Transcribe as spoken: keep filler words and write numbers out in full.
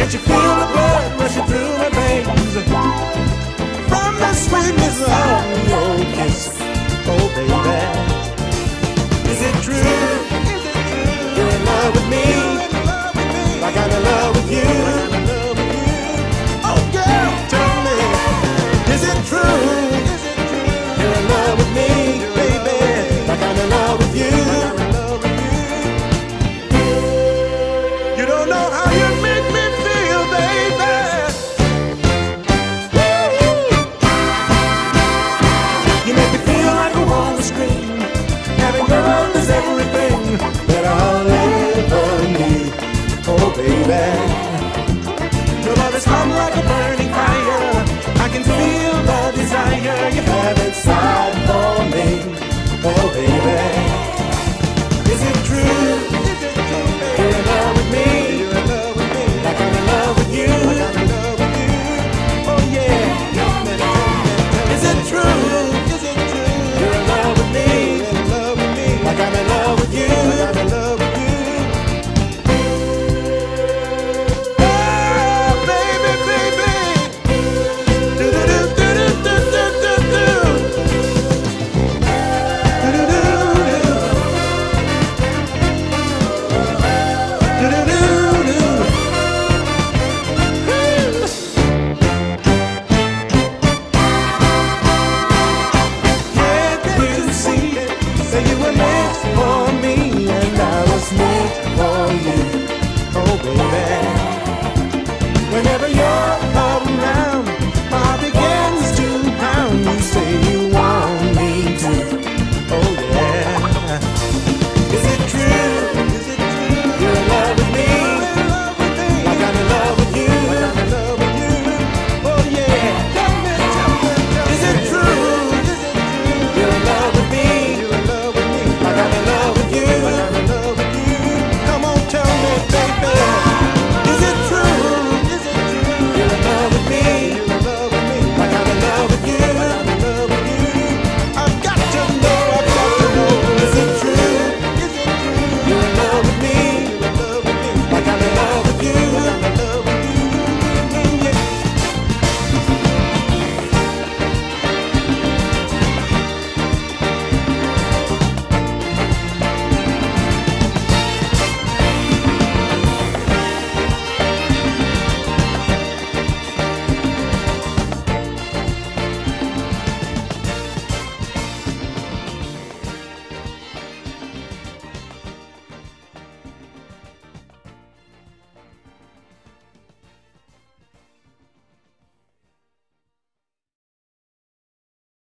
Don't you feel the blood rushing through my veins from the sweetness of your kiss? Oh baby, is it true? You're in love with me, like I'm in love with you. Oh girl, tell me, is it true? You're in love with me, baby, like I'm in love with you. You don't know how you make me feel, baby. You make me feel like I wanna scream. Having your love is everything that I'll ever need. Oh baby, your love is hot like a burning fire. I can feel the desire you have inside for me. Oh baby, is it true? You're in love with me, like I'm in love with you. Oh yeah, is it true? You're in love with me, like I'm in love with you. Oh baby, baby, do do do do do do do do do do whenever you're around, my heart begins to pound. You say you want me to. Oh yeah, is it true?